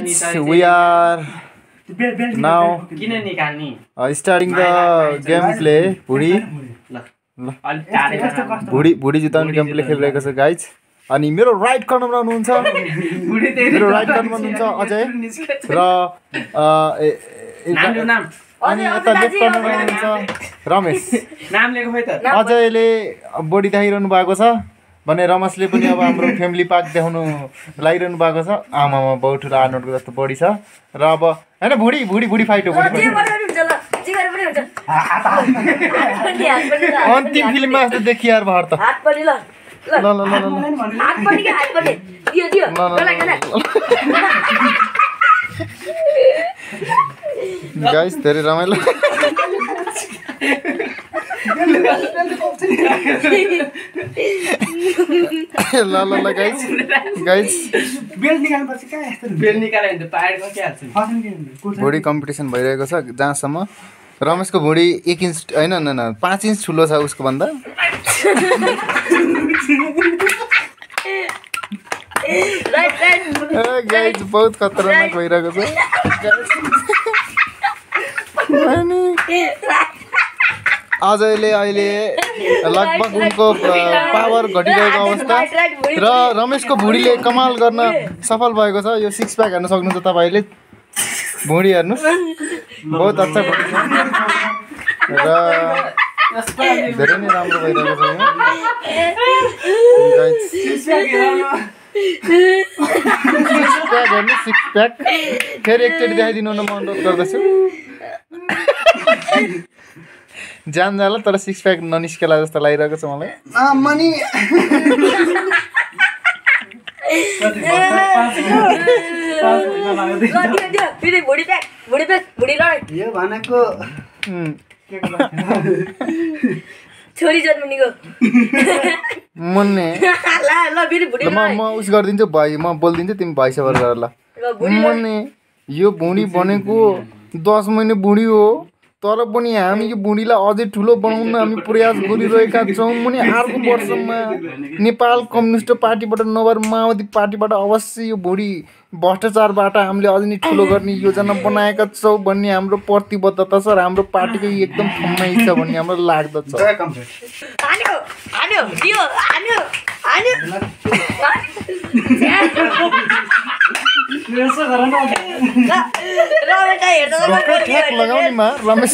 we are now starting the gameplay. भुडी जिताउने gameplay खेलिरहेको छ गाइज। अनि मेरो राइट कर्नरमा हुनुहुन्छ अजय र अनि यता लेफ्ट कर्नरमा हुनुहुन्छ रमेश। अजयले बडी देखाइरहनु भएको छ भने रमेशले पनि अब हाम्रो फ्यामिली पार्क देखाउनु लागिरहनु भएको छ। आमामा बहुत ठुलो आर्नोटको जस्तो बडी छ र अब हैन भुडी फाइट हो। अन्तिम फिल्ममा जस्तो देखियो यार भर त। गाइस धेरै रमाइलो। ल गाइस भुडी कम्पिटिसन भइरहेको छ जहाँसम्म रमेशको भुडी 1 इन्च हैन 5 इन्च ठुलो छ उसको भन्दा। गाइस बहुत खतरनाक भइरहेको छ। अजयले अहिले लगभग उनको पावर घटिरहेको अवस्था र रमेशको भुडीले कमाल गर्न सफल भएको छ। यो 6 प्याक हेर्न सक्नुहुन्छ तपाईहरुले। भुडी हेर्नुस् बहुत अच्छा भुडी छ र धेरै नै राम्रो भइरहेको छ। गाइस 6 प्याक फेरि एकचोटि देखाइदिनु न म अनुरोध गर्दछु। जान जाला तर 6 प्याक ननिस्केला जस्तो लागिरहेको छ मलाई। मनी यो भनेको छोरी जन्मनीको मुन्ने म उस गरिदिन्छु भाइ, म बोलिदिन्छु तिमी भाइ सबर गर ल। मुन्ने यो भुडी भनेको 10 महिना भुडी हो तर पनि हामी यो भुडीलाई अझै ठुलो बनाउन हामी प्रयास गरिरहेका छौँ। मुनि अर्को वर्षमा नेपाल कम्युनिस्ट पार्टीबाट नभएर माओवादी पार्टीबाट अवश्य यो भुडी भ्रष्टाचारबाट हामीले अझै नै ठुलो गर्ने योजना बनाएका छौँ भन्ने हाम्रो प्रतिबद्धता छ र हाम्रो पार्टीको एकदम ठम्मै छ भन्ने हाम्रो लाग्दछ। लगाउनेमा रमेश